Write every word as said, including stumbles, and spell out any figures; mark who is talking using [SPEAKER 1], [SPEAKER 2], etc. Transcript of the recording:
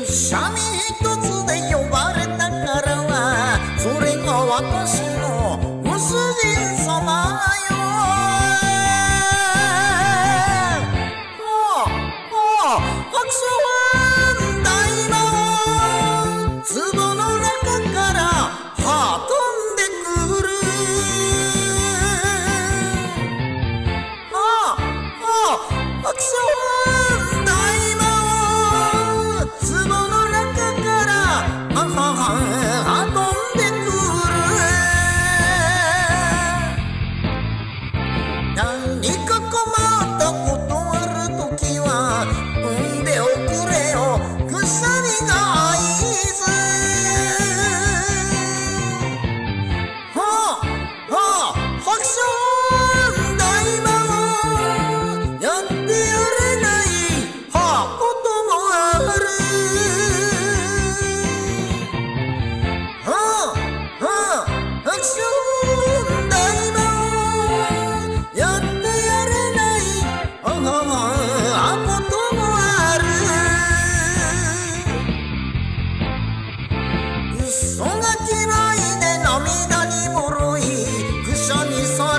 [SPEAKER 1] シャミ一つで呼ばれたからはそれが私のご主人様よ。はあはあ白書大魔王壺の中からは飛んでくる。はあはあ白書大魔王壺の中からははは飛んでくる。何か困ったことあるときは産んでおくれよくしゃみが合図。はあはあ白書大魔王やってやれないはこともある。はあはあ白書大魔王やってやれないははこともある。嘘が嫌いで涙にもろいくしゃみさ